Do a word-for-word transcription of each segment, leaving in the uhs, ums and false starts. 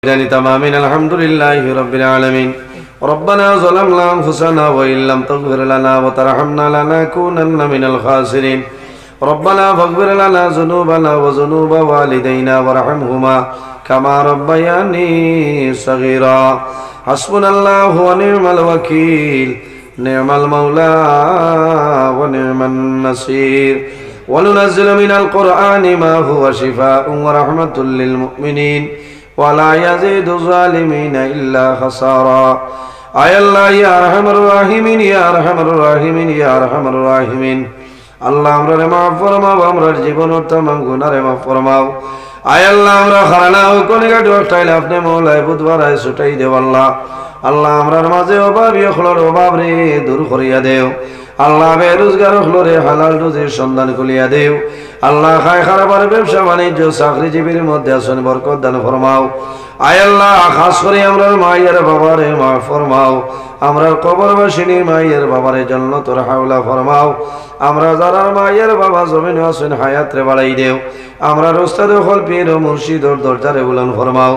تمامين الحمد لله رب العالمين ربنا ظلمنا أنفسنا وإن لم تغفر لنا وترحمنا لنكونن من الخاسرين ربنا فاغفر لنا ذنوبنا وذنوب والدينا وارحمهما كما ربياني صغيرا حسبنا الله ونعم الوكيل نعم المولى ونعم النصير وننزل من القرآن ما هو شفاء ورحمة للمؤمنين ولا يزيد الظالمين إلا خسارا آي الله يا أرحم الراحمين يا أرحم الراحمين يا أرحم الراحمين আল্লাহ আমরা মাফ ফরমাও আমরার জীবনের तमाम গুনাহে মাফ ফরমাও আয় আল্লাহ আমরা খারানাও কোনিগাট ওটাইলে আপনি মওলাই বুধবারায় ছুটাই দেও আল্লাহ আল্লাহ আমরার মাঝে অভাবী হলর অভাব রে দূর করিয়া দেও আল্লাহ বেরোজগার হলরে হালাল রুজির সন্ধান খুলিয়া দেও আল্লাহ খায় খারাপের ব্যবসা বাণিজ্য চাকরিজীবীর মধ্যে আসন বরকত দান ফরমাও আয় আল্লাহ খাস করে আমরার মায়ের বাবারে মাফ ফরমাও আমরার কবরবাসিনী মায়ের বাবারে জান্নাতুল হাওলা ফরমাও আমরা যারা মায়ের বাবা জমিনে আছেন হায়াত রে বাড়াই দেও আমরা উস্তাদ হল পীর ও মুর্শিদর দরজারে বুলন্দ ফরমাও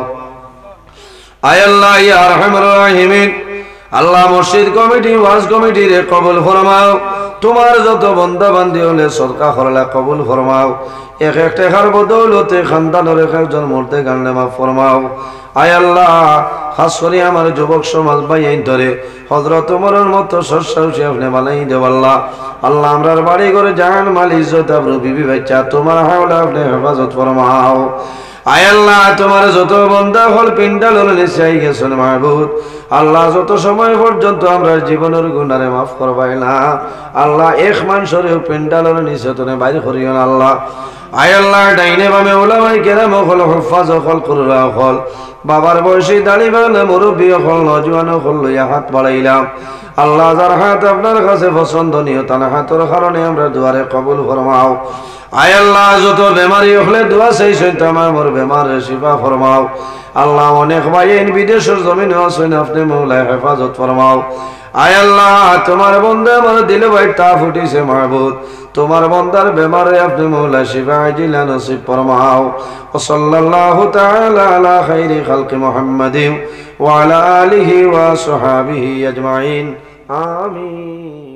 আয় আল্লাহ ইয়া আরহামুর রাহিমিন আল্লাহ মসজিদ কমিটি ওয়াজ কমিটি রে কবুল ফরমাও তোমার যত বান্দা বান্দি হলে সদকা করলা কবুল ফরমাও এক এক টাকার বদৌলতে খানদানের একজন মরতে গান্ডে মাফ ফরমাও আয় আল্লাহ খাস করে আমার যুবক সমাজ ভাই এই ধরে হযরত ওমরের মতো সরসাউসি আপনি বানাই দেও আল্লাহ আল্লাহ আমরার বাড়ি ঘরে জান মাল ইজ্জত আবরু বিবি বাচ্চা তোমার হাওলা আপনি হেফাজত ফরমাও আয় আল্লাহ তোমার যত বান্দা হল পিন্ডাল হলে চাই গেছেন মাহবুব আল্লাহ যত সময় পর্যন্ত আমরা জীবনের গুনাহে মাফ করবাই না আল্লাহ এক মানুষের পিন্ডালের নিচে তুমি বাইরে করিও না আল্লাহ আয় আল্লাহ ডাইনে বামে ওলামাই কেরাম হল হুফাজ হল কুররা হল বাবার বয়সী দাড়িওয়ালা মুরব্বী হল নওজোয়ান হল লইয়া হাত বাড়াইলাম আল্লাহ যার হাত আপনার কাছে পছন্দনীয় তার হাতের কারণে আমরা দুয়ারে কবুল ফরমাও আয় আল্লাহ যত বেমারি হলে দোয়া চাইছেন তোমার মোর বেমারের শিফা ফরমাও আল্লাহ অনেক ভাইয়েন বিদেশের জমিনে আছেন আপনি মওলা হেফাজত ফরমাও আয় আল্লাহ তোমার বান্দা আমার দিলে ভাই তা ফুটিছে মাহবুব তোমার বান্দার বেমারে আপনি মওলা শিফা আজিলা নসিব ফরমাও ওয়া সাল্লাল্লাহু তাআলা আলা খাইরি খালকি মুহাম্মাদিন ওয়া আলা আলিহি ওয়া সাহবিহি আজমাইন আমিন।